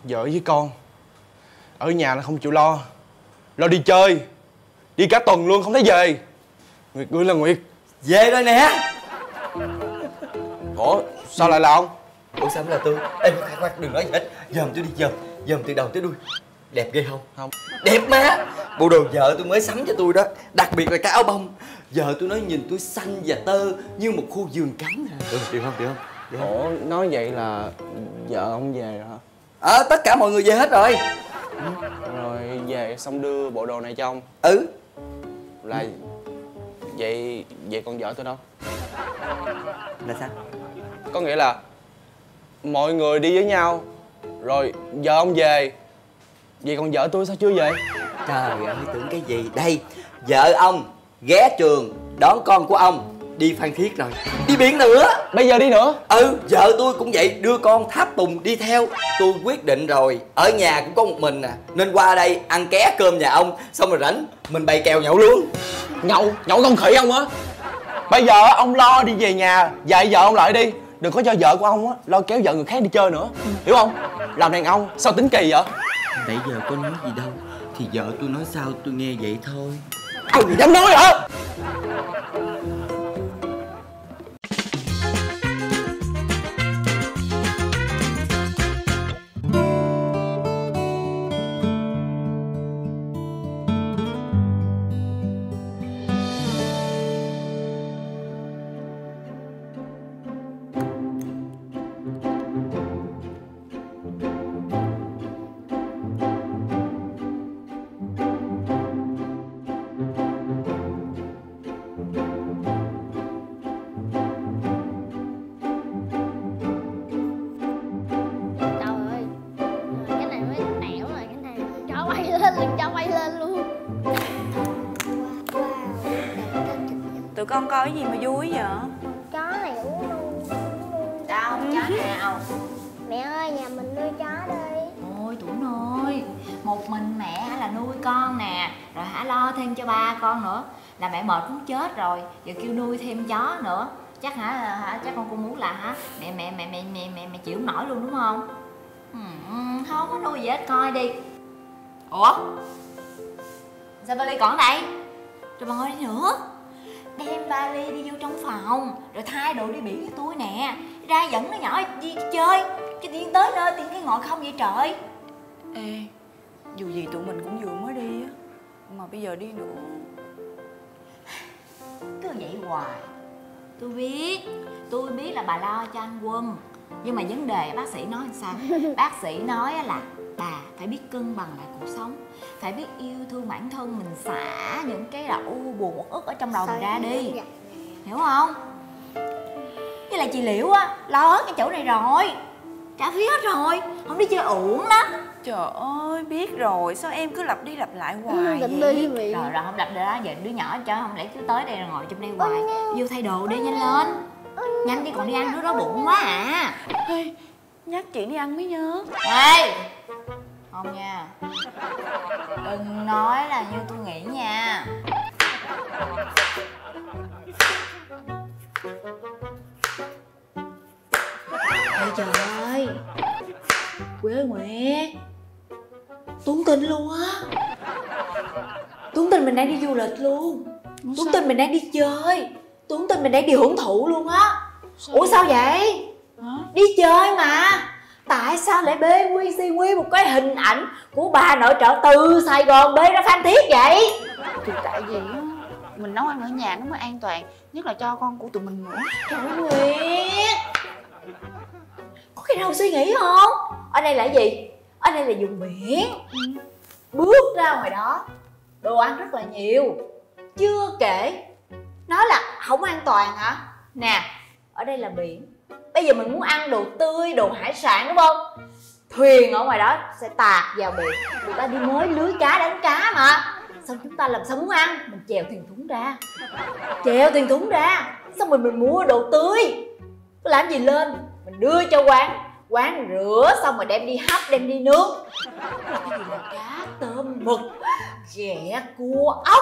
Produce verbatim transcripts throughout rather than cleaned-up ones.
Vợ với con ở nhà là không chịu lo, lo đi chơi, đi cả tuần luôn không thấy về. Nguyệt ơi là Nguyệt. Về rồi nè. Ủa sao lại là ông? Ủa sao là tôi? Ê khoan khoan đừng nói gì hết. Dòm tôi đi, dòm dòm từ đầu tới đuôi. Đẹp ghê không? Không. Đẹp má. Bộ đồ vợ tôi mới sắm cho tôi đó, đặc biệt là cái áo bông. Vợ tôi nói nhìn tôi xanh và tơ như một khu vườn cắm nè. Ừ, được không? Được không? Được không? Ủa nói vậy là vợ ông về rồi hả? Ờ à, tất cả mọi người về hết rồi. Ừ. Rồi về xong đưa bộ đồ này cho ông. Ừ. Là vậy vậy còn vợ tôi đâu? Là sao? Có nghĩa là mọi người đi với nhau rồi vợ ông về, vậy còn vợ tôi sao chưa về? Trời ơi tưởng cái gì đây? Vợ ông ghé trường đón con của ông đi Phan Thiết rồi, đi biển nữa. Bây giờ đi nữa? Ừ, vợ tôi cũng vậy, đưa con tháp tùng đi theo. Tôi quyết định rồi, ở nhà cũng có một mình à, nên qua đây ăn ké cơm nhà ông, xong rồi rảnh mình bày kèo nhậu luôn. Nhậu? Nhậu con khỉ ông á. Bây giờ ông lo đi về nhà dạy vợ ông lại đi, đừng có cho vợ của ông á lo kéo vợ người khác đi chơi nữa, hiểu không? Làm đàn ông sao tính kỳ vậy? Nãy giờ có nói gì đâu, thì vợ tôi nói sao tôi nghe vậy thôi. Ông dám nói hả? Tụi con coi cái gì mà vui vậy? Chó này uống luôn. Đâu, chó nào? Mẹ ơi, nhà mình nuôi chó đi. Ôi Tuấn ơi, một mình mẹ là nuôi con nè, rồi hả lo thêm cho ba con nữa, là mẹ mệt muốn chết rồi, giờ kêu nuôi thêm chó nữa, chắc hả, hả chắc con cũng muốn là hả mẹ mẹ mẹ mẹ mẹ mẹ, mẹ chịu không nổi luôn đúng không? Ừ, không có nuôi gì hết, coi đi. Ủa sao vali còn ở đây? Rồi bà ngồi đi nữa. Đem vali đi vô trong phòng, rồi thay đồ đi biển với tôi nè, ra dẫn nó nhỏ đi chơi, cái tiên tới nơi tiên cái ngồi không vậy trời. Ê, dù gì tụi mình cũng vừa mới đi á, mà bây giờ đi nữa cứ vậy hoài. Tôi biết, tôi biết là bà lo cho anh Quân, nhưng mà vấn đề bác sĩ nói làm sao? Bác sĩ nói là bà phải biết cân bằng lại cuộc sống, phải biết yêu thương bản thân mình, xả những cái là u buồn uất ức ở trong đầu mình ra đi, hiểu không? Với lại chị Liễu á lo hết cái chỗ này rồi, trả phí hết rồi, không đi chơi uổng lắm. Trời ơi, biết rồi, sao em cứ lặp đi lặp lại hoài ừ, vậy? vậy? Rồi rồi không lặp nữa đó, giờ đứa nhỏ cho không lẽ cứ tới đây rồi ngồi trong đây hoài. Vô thay đồ đi, nhanh lên. Nhanh đi còn đi ăn, đứa đó bụng quá à. Ê, nhắc chị đi ăn mới nhớ. Ê, không nha, đừng nói là như tôi nghĩ nha. Ê trời ơi, Quế Nguyệt, Tuấn Tình luôn á. Tuấn Tình mình đang đi du lịch luôn. Tuấn Tình mình đang đi chơi. Tuấn Tình mình đang đi hưởng thụ luôn á. Ủa sao vậy? Hả? Đi chơi mà. Tại sao lại bê quy si quy một cái hình ảnh của bà nội trợ từ Sài Gòn bê ra Phan Thiết vậy? Thì tại vì á, mình nấu ăn ở nhà nó mới an toàn, nhất là cho con của tụi mình nữa. Trời ơi Nguyệt, có cái đâu suy nghĩ không? Ở đây là gì? Ở đây là vùng biển. Ừ. Bước ra ngoài đó, đồ ăn rất là nhiều. Chưa kể, nói là không an toàn hả? Nè, ở đây là biển. Bây giờ mình muốn ăn đồ tươi, đồ hải sản đúng không? Thuyền ở ngoài đó sẽ tạt vào biển. Người ta đi mới lưới cá đánh cá mà. Xong chúng ta làm sao muốn ăn? Mình chèo thuyền thúng ra. Chèo thuyền thúng ra, xong rồi mình mua đồ tươi. Có làm gì lên, mình đưa cho quán. Quán rửa xong rồi đem đi hấp, đem đi nướng. Cái gì là cá, tôm, mực, ghẹ, cua, ốc.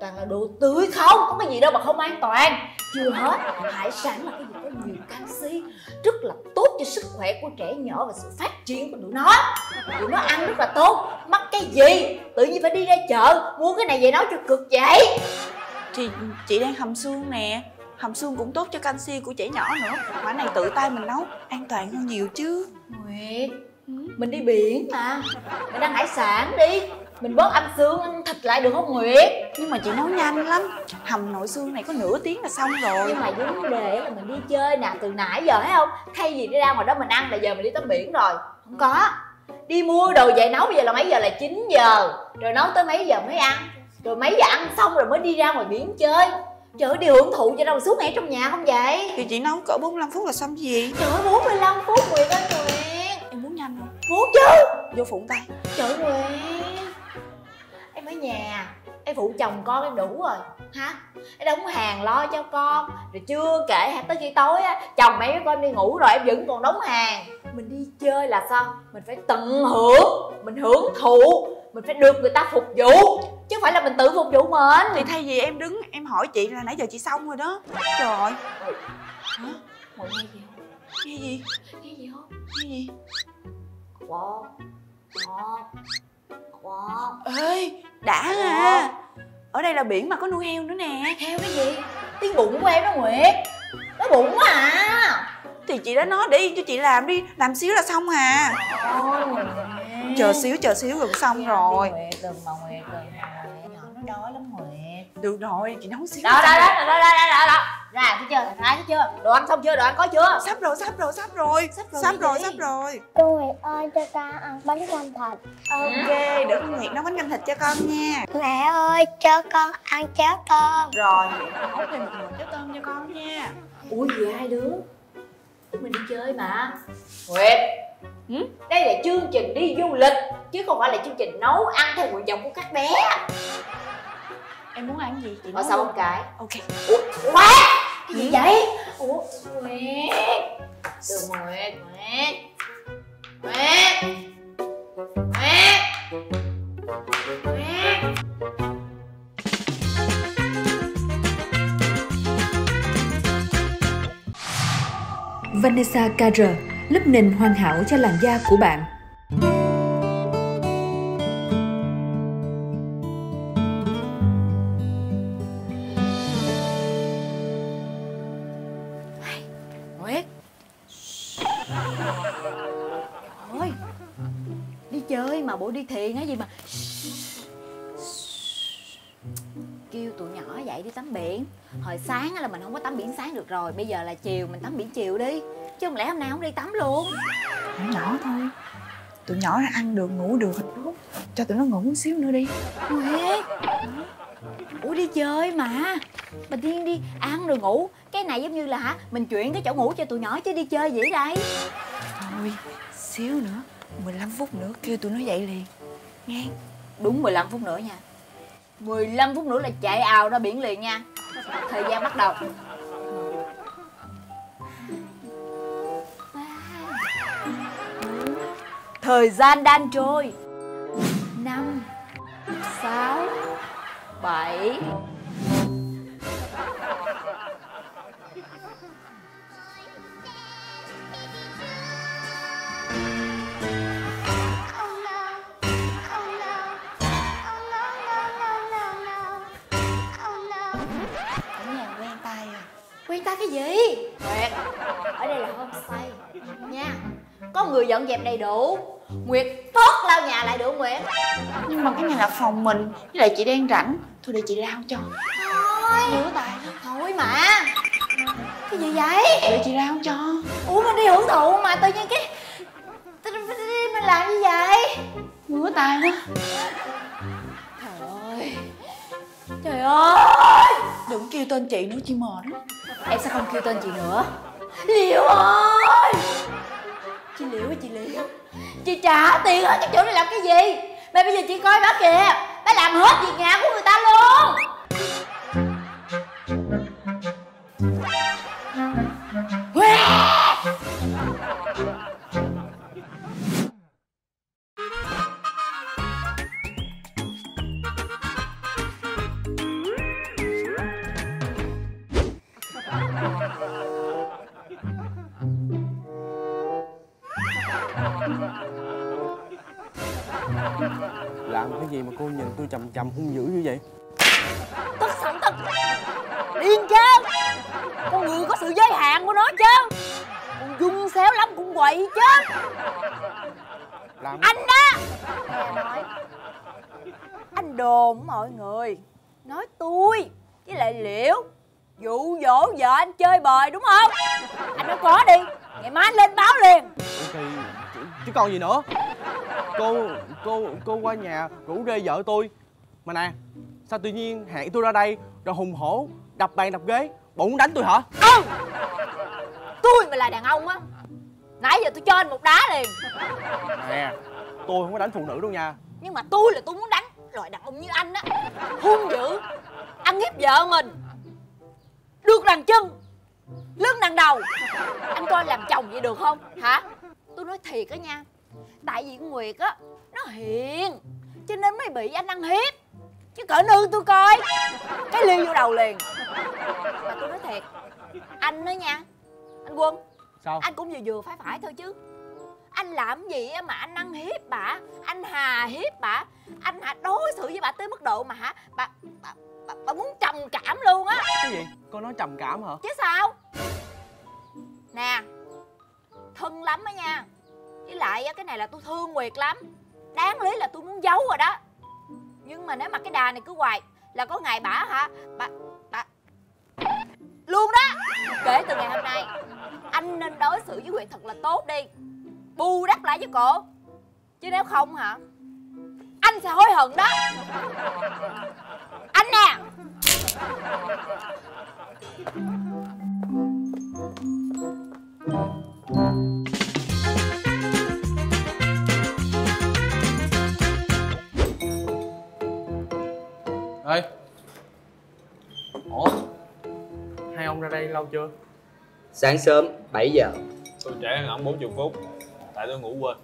toàn là đồ tươi không, có cái gì đâu mà không an toàn. Chưa hết, hải sản là cái gì có nhiều canxi, rất là tốt cho sức khỏe của trẻ nhỏ và sự phát triển của tụi nó. Tụi nó ăn rất là tốt, mắc cái gì tự nhiên phải đi ra chợ mua cái này về nấu cho cực vậy. Thì chị đang hầm xương nè, hầm xương cũng tốt cho canxi của trẻ nhỏ nữa. Mà cái này tự tay mình nấu an toàn hơn nhiều chứ. Nguyệt, mình đi biển mà, mình ăn hải sản đi, mình bớt ăn xương ăn thịt lại được không Nguyệt? Nhưng mà chị nấu nhanh lắm, hầm nội xương này có nửa tiếng là xong rồi. Nhưng mà vấn đề là mình đi chơi nè, từ nãy giờ thấy không, thay vì đi ra ngoài đó mình ăn là giờ mình đi tắm biển rồi. Không có, đi mua đồ về nấu bây giờ là mấy giờ, là chín giờ, rồi nấu tới mấy giờ mới ăn, rồi mấy giờ ăn xong rồi mới đi ra ngoài biển chơi. Trời ơi, đi hưởng thụ cho đâu mà suốt ngày trong nhà không vậy? Thì chị nấu cỡ bốn mươi lăm phút là xong gì. Trời ơi, bốn mươi lăm phút Nguyệt ơi Nguyệt. Em muốn nhanh không? Muốn chứ. Vô phụng tay. Trời ơi Nguyệt, em ở nhà em phụ chồng con em đủ rồi hả? Em đóng hàng lo cho con, rồi chưa kể tới khi tối á, chồng em với con đi ngủ rồi em vẫn còn đóng hàng. Mình đi chơi là sao? Mình phải tận hưởng, mình hưởng thụ, mình phải được người ta phục vụ, chứ không phải là mình tự phục vụ mình. Thì thay vì em đứng em hỏi chị là nãy giờ chị xong rồi đó. Trời ơi. Hả? Ngồi nghe gì không? Nghe gì? Nghe gì không? Nghe gì? Wow. Wow. Wow. Ê, đã à. Ở đây là biển mà có nuôi heo nữa nè. Heo cái gì? Tiếng bụng của em đó Nguyệt. Nó bụng quá à. Thì chị đã nói đi, cho chị làm đi. Làm xíu là xong à. Ôi Nguyệt. Chờ xíu, chờ xíu gần xong rồi. Nguyệt, đừng mà Nguyệt, đừng mà Nguyệt. Nhỏ nó đói lắm Nguyệt. Được rồi, chị nấu xíu. Đó, đó, đó, đó, đó, đó, đó. Ra thấy chưa, ra thấy chưa? Đồ ăn xong chưa, đồ ăn có chưa? Sắp rồi, sắp rồi, sắp rồi. Sắp rồi, Sắp đi rồi, đi. sắp rồi. Cô Nguyệt ơi, cho con ăn bánh canh thịt. Ok, để con Nguyệt nấu bánh canh thịt cho con nha. Mẹ ơi, cho con ăn cháo tôm. Rồi, nấu thêm một nồi cháo tôm cho con nha. Ui gì hai đứa, mình đi chơi mà. Nguyệt, ừ? Đây là chương trình đi du lịch, chứ không phải là chương trình nấu ăn theo nguyện vọng của các bé. Em muốn ăn gì chị Ở nấu sau luôn. một cái. Ok. Quá, cái gì vậy? Ủa, Nguyệt. Từ Nguyệt, Nguyệt. Nguyệt. Nguyệt. Nguyệt. Vanessa Carré, lớp nền hoàn hảo cho làn da của bạn. Nguyệt. Trời ơi, đi chơi mà bộ đi thiền hay gì mà kêu tụi nhỏ dậy đi tắm biển. Hồi sáng là mình không có tắm biển sáng được rồi, bây giờ là chiều mình tắm biển chiều đi, chứ không lẽ hôm nay không đi tắm luôn. Nhỏ nhỏ thôi. Tụi nhỏ ra ăn được, ngủ được. Cho tụi nó ngủ một xíu nữa đi. Nguyệt. Ủa đi chơi mà, bình thiên đi ăn rồi ngủ. Cái này giống như là hả, mình chuyển cái chỗ ngủ cho tụi nhỏ chứ đi chơi gì đây. Thôi, xíu nữa, mười lăm phút nữa kêu tụi nó dậy liền. Nghe. Đúng mười lăm phút nữa nha. Mười lăm phút nữa là chạy ào ra biển liền nha. Thời gian bắt đầu. Thời gian đang trôi. Năm, sáu, bảy. Ở nhà quen tay à. Quen ta cái gì? Nguyệt, ở đây là homestay nha. Có người dọn dẹp đầy đủ. Nguyệt phớt lau nhà lại được Nguyệt. Nhưng mà cái này là phòng mình, với lại chị đang rảnh. Thôi để chị lau cho. Thôi, Rửa tay đó. thôi mà. Cái gì vậy? Để chị lau cho. Ủa mình đi hưởng thụ mà tự nhiên cái mình làm như vậy? Rửa tay đó. Trời ơi. Trời ơi. Đừng kêu tên chị nữa, chị mệt lắm. Em sẽ không kêu tên chị nữa. Liễu ơi. Chị Liễu ơi, chị Liễu, chị trả tiền hết cái chỗ này làm cái gì? Mà bây giờ chị coi bác kìa, bác làm hết việc nhà của người ta luôn. Làm cái gì mà cô nhìn tôi chằm chằm hung dữ như vậy? Tức sống tức. Điên chứ. Con người có sự giới hạn của nó chứ. Con dung xéo lắm cũng quậy chứ. Làm... Anh đó. Nghe nói anh đồn mọi người nói tôi với lại Liễu dụ dỗ vợ anh chơi bời đúng không? Anh nói có đi, ngày mai anh lên báo liền. Thì chứ, chứ còn gì nữa. Cô cô cô qua nhà rủ rê vợ tôi mà nè, sao tự nhiên hẹn tôi ra đây rồi hùng hổ đập bàn đập ghế, bộ muốn đánh tôi hả? Ừ, tôi mà là đàn ông á, nãy giờ tôi cho anh một đá liền. Nè, tôi không có đánh phụ nữ đâu nha. Nhưng mà tôi là tôi muốn đánh loại đàn ông như anh á, hung dữ, ăn hiếp vợ mình, được đằng chân lưng đằng đầu. Anh coi làm chồng vậy được không hả? Tôi nói thiệt á nha, tại vì con Nguyệt á nó hiền cho nên mới bị anh ăn hiếp, chứ cỡ nư tôi coi cái ly vô đầu liền. Mà tôi nói thiệt, anh đó nha anh Quân, Sao? anh cũng vừa vừa phải phải thôi chứ. Anh làm gì mà anh ăn hiếp bà, anh hà hiếp bà, anh hả đối xử với bà tới mức độ mà hả bà bà, bà, bà muốn trầm cảm luôn á. Cái gì? Cô nói trầm cảm hả? Chứ sao? Nè, thân lắm á nha. Với lại cái này là tôi thương Nguyệt lắm, đáng lý là tôi muốn giấu rồi đó. Nhưng mà nếu mà cái đà này cứ hoài là có ngày bả hả bà bà luôn đó. Kể từ ngày hôm nay anh nên đối xử với Nguyệt thật là tốt đi, bù đắp lại với cổ, chứ nếu không hả anh sẽ hối hận đó. Anh nè. Ê, ủa, hai ông ra đây lâu chưa? Sáng sớm bảy giờ. Tôi trễ hơn ổng bốn mươi phút, tại tôi ngủ quên.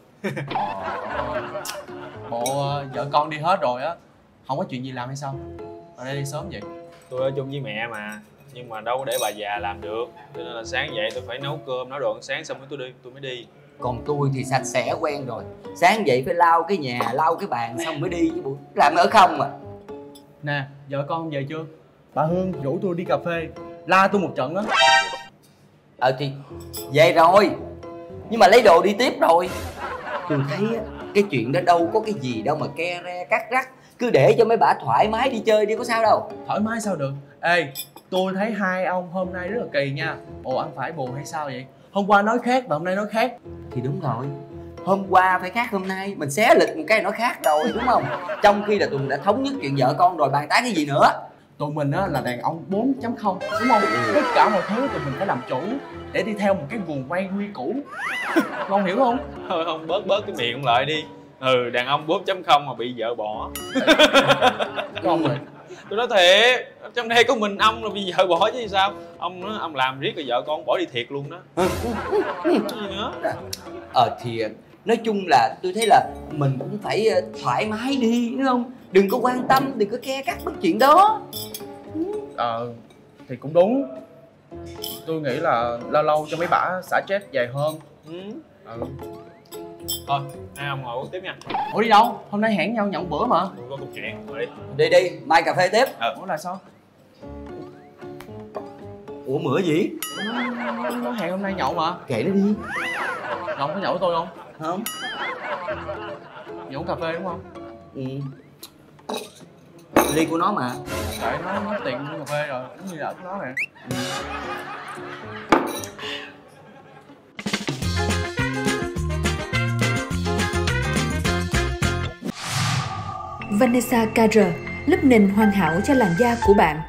Bộ uh, vợ con đi hết rồi á, không có chuyện gì làm hay sao? Ở đây đi sớm vậy? Tôi ở chung với mẹ mà, nhưng mà đâu có để bà già làm được, cho nên là sáng dậy tôi phải nấu cơm, nấu đồ ăn sáng xong mới tôi đi, tôi mới đi. Còn tôi thì sạch sẽ quen rồi, sáng dậy phải lau cái nhà, lau cái bàn xong mới đi chứ bộ làm ở không à. Nè, vợ con không về chưa? Bà Hương rủ tôi đi cà phê, la tôi một trận á. Ờ thì về rồi, nhưng mà lấy đồ đi tiếp rồi. Tôi thấy á, cái chuyện đó đâu có cái gì đâu mà ke re cắt rắc, cứ để cho mấy bả thoải mái đi chơi đi, có sao đâu. Thoải mái sao được? Ê, tôi thấy hai ông hôm nay rất là kỳ nha. Ồ, ăn phải buồn hay sao vậy? Hôm qua nói khác mà hôm nay nói khác. Thì đúng rồi, hôm qua phải khác hôm nay, mình xé lịch một cái nó khác rồi đúng không? Trong khi là tụi mình đã thống nhất chuyện vợ con rồi, bàn tán cái gì nữa. Tụi mình á là đàn ông bốn chấm không đúng không? Tất cả mọi thứ tụi mình phải làm chủ để đi theo một cái guồng quay quy củ. Con hiểu không? Thôi không, bớt bớt cái miệng ông lại đi. Ừ, đàn ông bốn chấm không mà bị vợ bỏ. Con rồi. Tôi nói thiệt, trong đây có mình ông là bị vợ bỏ chứ sao? Ông nói ông làm riết rồi vợ con bỏ đi thiệt luôn đó. Cái gì nữa? Ờ thì nói chung là tôi thấy là mình cũng phải thoải mái đi đúng không? Đừng có quan tâm, đừng có ke cắt bất chuyện đó. Ờ, thì cũng đúng. Tôi nghĩ là lâu lâu cho mấy bả xả stress dài hơn. Ừ. Ừ. Thôi, hai ông ngồi uống tiếp nha. Ủa đi đâu? Hôm nay hẹn nhau nhậu bữa mà. Tôi có câu chuyện, ngồi đi. Đi đi, mai cà phê tiếp. Ừ. Ủa là sao? Ủa mửa gì? Nó, nó hẹn hôm nay nhậu mà. Kệ nó đi. Rồi ông có nhậu với tôi không? Không. Nhậu uống cà phê đúng không? Ừ. Ly của nó mà. Tại nó nó tiền mua cà phê rồi, cũng như là của nó nè. Ừ. Vanessa Carter, lớp nền hoàn hảo cho làn da của bạn.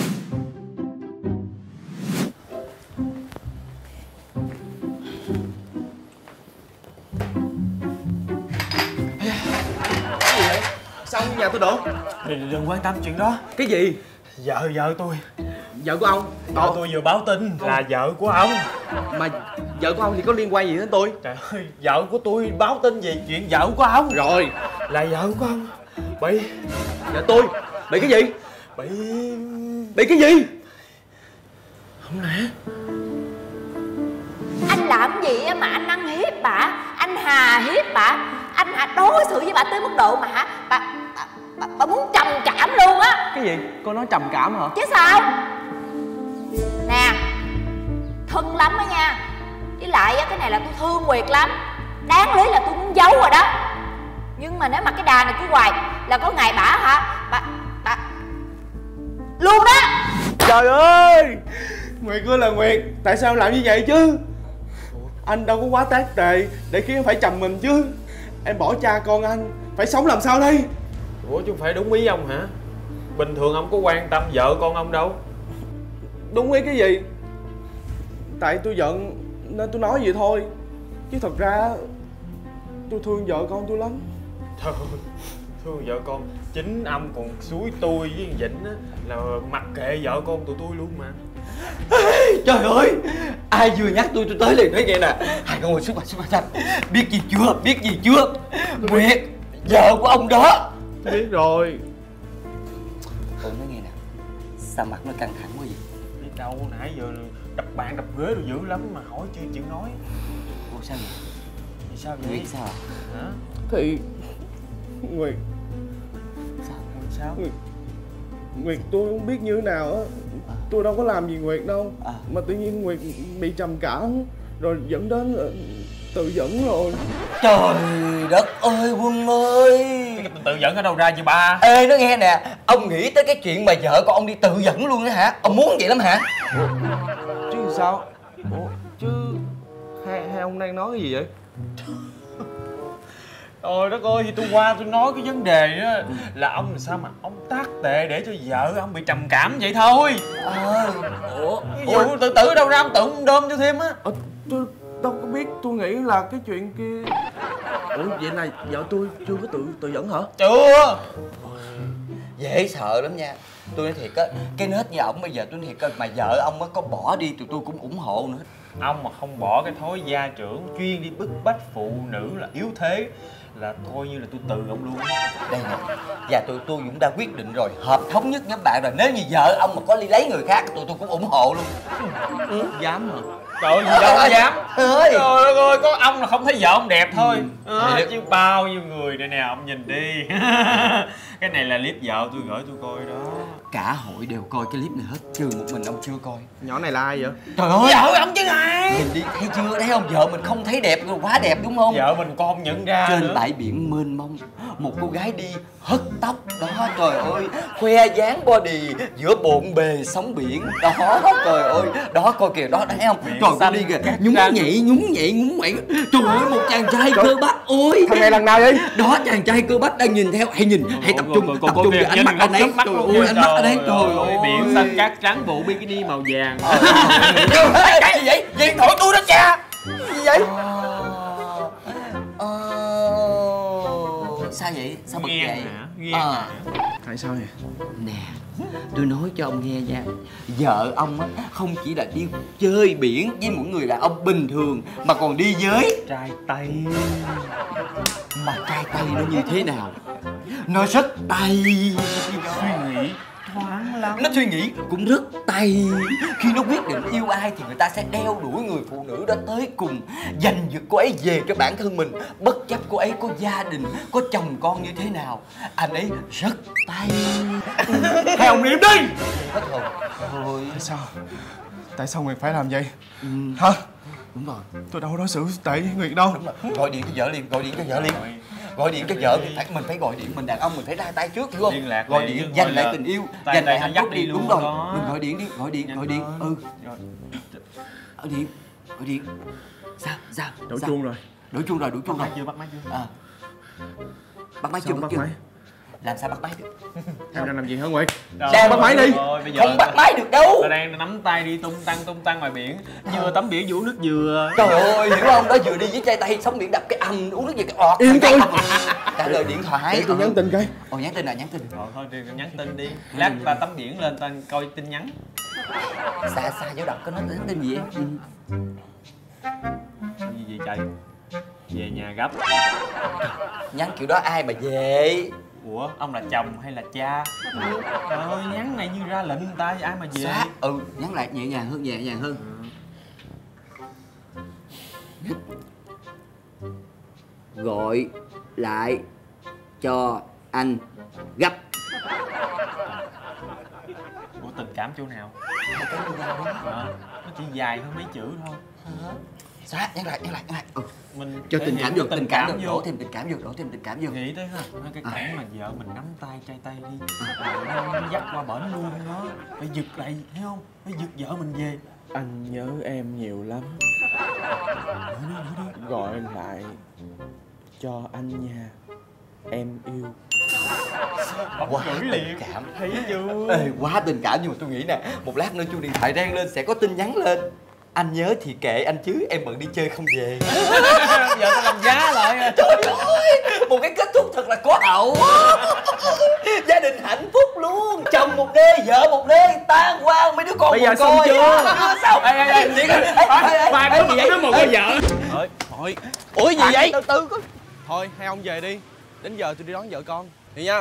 Sao ở nhà tôi được? Đừng, đừng quan tâm chuyện đó. Cái gì? Vợ vợ tôi Vợ của ông? Vợ tôi vừa báo tin là vợ của ông. Mà vợ của ông thì có liên quan gì đến tôi? Trời ơi, vợ của tôi báo tin gì chuyện vợ của ông. Rồi. Là vợ của ông bị... Vợ tôi? Bị cái gì? Bị... Bị cái gì? Không lẽ Anh làm gì mà anh ăn hiếp bà, anh hà hà hiếp bà. Anh hả đối xử với bà tới mức độ mà hả bà, bà, bà, bà muốn trầm cảm luôn á. Cái gì? Cô nói trầm cảm hả? Chứ sao. Nè, thân lắm á nha. Với lại á, cái này là tôi thương Nguyệt lắm. Đáng lý là tôi muốn giấu rồi đó. Nhưng mà nếu mà cái đà này cứ hoài là có ngày bả hả bà bà luôn đó. Trời ơi, Nguyệt ơi là Nguyệt, tại sao em làm như vậy chứ? Anh đâu có quá tác tệ để khiến em phải trầm mình chứ. Em bỏ cha con anh, phải sống làm sao đây? Ủa chứ không phải đúng ý ông hả? Bình thường ông có quan tâm vợ con ông đâu. Đúng ý cái gì? Tại tôi giận nên tôi nói vậy thôi. Chứ thật ra tôi thương vợ con tôi lắm. Thôi, thương vợ con. Chính ông còn xúi tôi với thằng Vĩnh á là mặc kệ vợ con tụi tôi luôn mà. Trời ơi, ai vừa nhắc tôi tôi tới liền nói nghe nè. Hai con ngồi xuống mặt xuống mặt xanh. Biết gì chưa, biết gì chưa? Nguyệt, vợ của ông đó. Tôi biết rồi. Ủa nói nghe nè, sao mặt nó căng thẳng quá vậy? Biết đâu nãy giờ đập bàn đập ghế rồi dữ lắm mà hỏi chưa chịu nói. Ủa sao vậy? Vì sao vậy? Nguyệt sao à? Hả? Thì Nguyệt Sao? Nguyệt sao? Nguyệt, Nguyệt tôi không biết như thế nào á. Tôi đâu có làm gì Nguyệt đâu À. mà tự nhiên Nguyệt bị trầm cảm rồi dẫn đến uh, tự dẫn rồi. Trời đất ơi Quân ơi. Cái tự dẫn ở đâu ra vậy ba? Ê nó nghe nè, ông nghĩ tới cái chuyện mà vợ con ông đi tự dẫn luôn á hả? Ông muốn vậy lắm hả? Chứ sao? Ủa chứ hai, hai ông đang nói cái gì vậy? Trời đất ơi, thì tôi qua tôi nói cái vấn đề á là ông làm sao mà ông tác tệ để cho vợ ông bị trầm cảm vậy thôi. Ờ. Ủa? Ví dụ tự tử đâu ra ông tự ông đơm cho thêm á. Ờ, tôi đâu có biết, tôi nghĩ là cái chuyện kia. Ủa vậy là vợ tôi chưa có tự tự dẫn hả? Chưa. Dễ sợ lắm nha. Tôi nói thiệt á, cái nết như ổng bây giờ tôi nói thiệt á, mà vợ ông á có bỏ đi tụi tôi cũng ủng hộ nữa. Ông mà không bỏ cái thói gia trưởng chuyên đi bức bách phụ nữ là yếu thế là coi như là tôi từ ông luôn. Đây nè, và tụi tôi cũng đã quyết định rồi, hợp thống nhất với bạn rồi. Nếu như vợ ông mà có đi lấy người khác, tụi tôi cũng ủng hộ luôn. Ừ, dám hả? Trời ơi, gì đâu có dám. Ơi. Trời ơi, có ông là không thấy vợ ông đẹp thôi. Ừ. À, chứ bao nhiêu người đây nè, ông nhìn đi. Cái này là clip vợ tôi gửi tôi coi đó. Cả hội đều coi cái clip này hết, trừ một mình ông chưa coi. Nhỏ này là ai vậy? Trời ơi, Vợ ông chứ ai. nhìn đi, thấy chưa, thấy không? Vợ mình không thấy đẹp, quá đẹp đúng không? Vợ mình con nhận ra Trên nữa. bãi biển mênh mông, một cô gái đi hất tóc đó, trời ơi, khoe dáng body giữa bộn bề sóng biển đó, trời ơi, đó coi kìa, đó thấy không? Biển Trời xanh cô đi kìa, cắt nhún trắng. nhảy, nhún nhảy, nhún nhảy, trời ơi, một chàng trai cơ bắp, ôi, Thằng này lần nào đi? đó chàng trai cơ bắp đang nhìn theo, hãy nhìn, hãy tập trung, tập trung vào ánh mắt anh ấy, trời ơi, ánh mắt anh ấy, trời ơi, biển xanh cát trắng, bộ bikini màu vàng. cái gì vậy? Điện thoại tôi đó cha. Gì vậy? Ờ, sao vậy? Sao bực Ghen vậy? hả? Ghen Ờ. hả? Tại sao vậy? Nè, tôi nói cho ông nghe nha. Vợ ông á không chỉ là đi chơi biển với những người đàn ông bình thường, mà còn đi với Trai Tây. mà trai Tây nó như thế nào? Nó rất Tây. Suy nghĩ thoáng lắm. Nó suy nghĩ cũng rất Tây. Khi nó quyết định yêu ai thì người ta sẽ đeo đuổi người phụ nữ đó tới cùng, giành giật cô ấy về cho bản thân mình, bất chấp cô ấy có gia đình, có chồng con như thế nào. Anh ấy rất Tây. Theo ông điểm đi. Hết hồn. Thôi. Tại sao? Tại sao Nguyệt phải làm vậy? Ừ, Hả? đúng rồi. Tôi đâu có đối xử tệ với Nguyệt đâu. Đúng rồi. Gọi điện cho vợ liền, gọi điện cho vợ liền. Gọi điện cho vợ, phải mình phải gọi điện, mình đàn ông mình phải ra tay trước, hiểu không? Liên lạc gọi liền, điện chứ giành gọi lại là tình yêu, tay giành lại tay hạnh dắt phúc đi đi, luôn đúng rồi. đó. Mình gọi điện đi, gọi điện, gọi điện. Ừ. Gọi điện, gọi điện. Sao? Sao? Đổ Sao? chuông rồi. Đổ chuông rồi, đổ chuông rồi. Chưa bắt máy chưa? À. Bắt máy Sao chưa? không Bắt bắt chưa? máy? Làm sao bắt máy được? Em đang làm gì hả Nguyệt? Đang bắt máy đi. Rồi, bây giờ Không bắt máy được đâu. ta đang nắm tay đi tung tăng tung tăng ngoài biển, vừa tắm biển vừa uống nước dừa. Trời ơi, hiểu không? Đó vừa đi với trai Tây sóng biển đập cái ầm, uống nước gì cái ọt. Im tôi. Trả lời điện thoại. Để tôi nhắn tin coi. Ồ, nhắn tin à, nhắn tin. Rồi thôi thì nhắn tin đi, lát ta tắm biển lên ta coi tin nhắn. Xa xa giáo đọc có nói nhắn tin gì em? Gì vậy trời? Về nhà gấp. Nhắn kiểu đó ai mà về? Ủa, ông là chồng hay là cha? Trời ơi, nhắn này như ra lệnh người ta ai mà về. Xóa. Ừ, nhắn lại nhẹ nhàng hơn, nhẹ nhàng hơn. gọi lại cho anh gấp. Ủa tình cảm chỗ nào? À, nó chỉ dài hơn mấy chữ thôi. Xóa, nhắc lại, nhắc lại, nhắc lại. Ừ. Mình Cho tình cảm vô, tình cảm vô, vô. đổ thêm tình cảm vô, đổ thêm tình cảm vô. Nghĩ tới ha, cái À. cảnh mà vợ mình nắm tay trai tay đi, nó dắt qua bển luôn đó, phải giật lại, thấy không? Phải giật vợ mình về. Anh nhớ em nhiều lắm. Gọi lại cho anh nha. Em yêu. Quá liền. tình cảm. Thấy chưa? Ê, quá tình cảm, nhưng mà tôi nghĩ nè, một lát nữa chuông điện thoại reng lên sẽ có tin nhắn lên. Anh nhớ thì kệ anh chứ, em bận đi chơi không về. Giờ tao làm giá lại. Trời ơi, một cái kết thúc thật là có hậu. Gia đình hạnh phúc luôn. Chồng một nơi, vợ một nơi, tan hoang mấy đứa con. Bây giờ một xong coi. chưa? Xong. Ê, ê, ê, Ê, ê, ê, ba ê, đứa ê, đứa một ê, có vợ. Thôi, thôi. Ủa gì vậy? Từ từ có. Thôi, hai ông về đi. Đến giờ tôi đi đón vợ con. Vậy nha.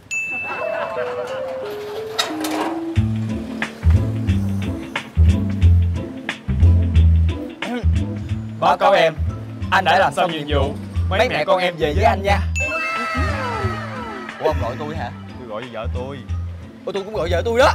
Báo cáo em, anh đã làm xong nhiệm vụ. Mấy mẹ con em về với anh nha. Ủa, ông gọi tôi hả? Tôi gọi vợ tôi. Ủa, tôi cũng gọi vợ tôi đó.